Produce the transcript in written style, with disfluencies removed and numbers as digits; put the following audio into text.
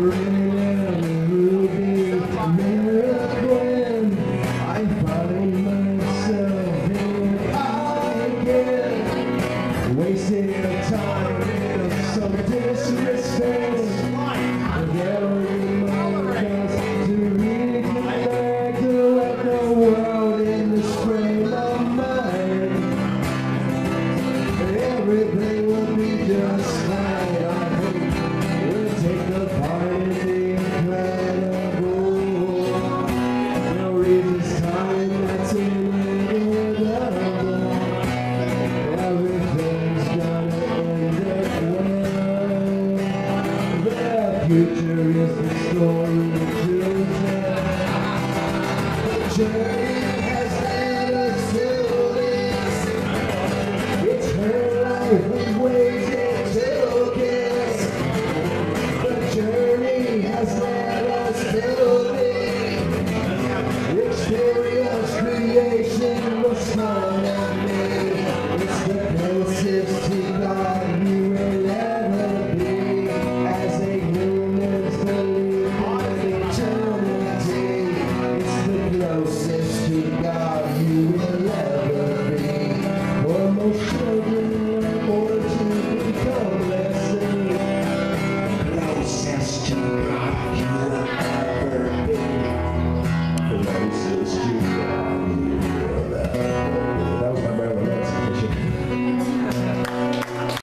I find myself again, wasting time in some disrespect. To reconnect to let the world in this frame of mind. Everything will be just fine. I hope we'll take the part in the incredible. No reason's time that's inevitable. Everything's gonna end up well. The future is the story to tell. The journey has led us to this. It's her life and ways it took us. The journey has led us to this. Exterior's creation was fun and me. It's the closest to God you will ever be. As a human's belief in eternity, it's the closest to God you will ever be. For most children learn more to become less than you. Closest to God you will ever be. Closest to God you will ever be.